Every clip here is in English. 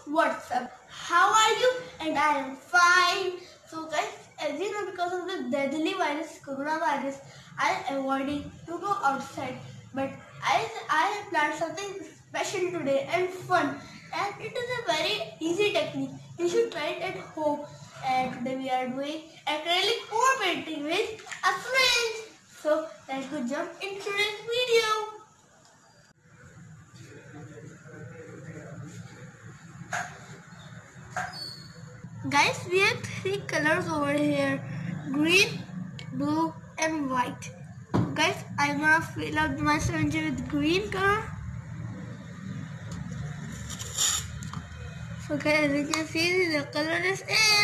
what's up? How are you? And I am fine. So guys, as you know, because of the deadly virus, coronavirus, I am avoiding to go outside. But I have planned something special today and fun. And it is a very easy technique. You should try it at home. And today we are doing acrylic core painting with a friend. So let's go jump into today's video. Guys, we have three colors over here: green, blue and white. Guys, I'm gonna fill up my syringe with green color. So guys, as you can see, the color is in.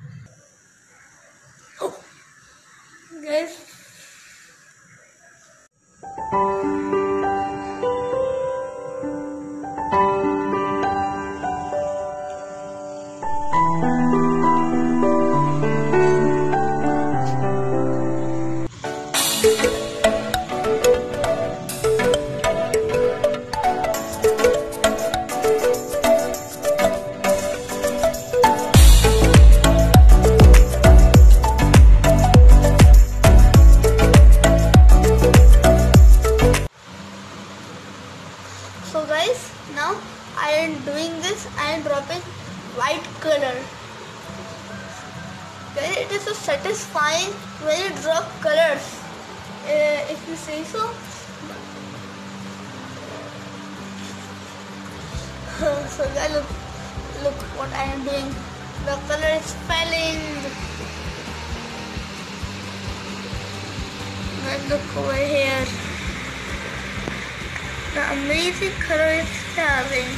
Oh, guys. So guys, now I am doing this. I am dropping white color. Guys, it is so satisfying when you drop colors. If you say so. So guys, look what I am doing. The color is falling. And look over here. The amazing color is falling.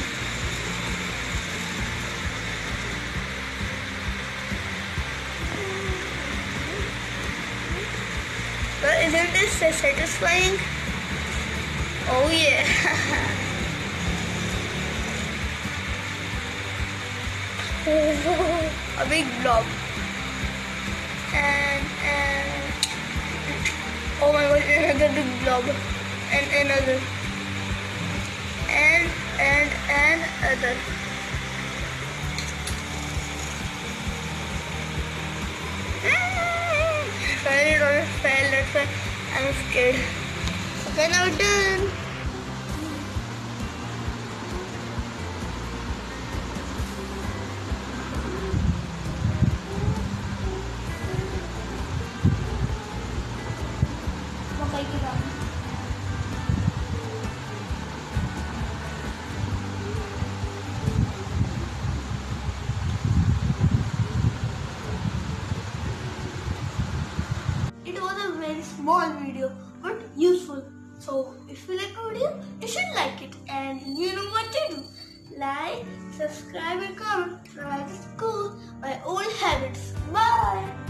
But isn't this so satisfying? Oh yeah. A big blob. And oh my god, another big blob. And another. And other. Sorry, it almost fell. That's why I'm scared. Okay, now done. It was a very small video but useful. So if you like the video, you should like it, and you know what to do. Like, subscribe and comment. Try to school my old habits. Bye.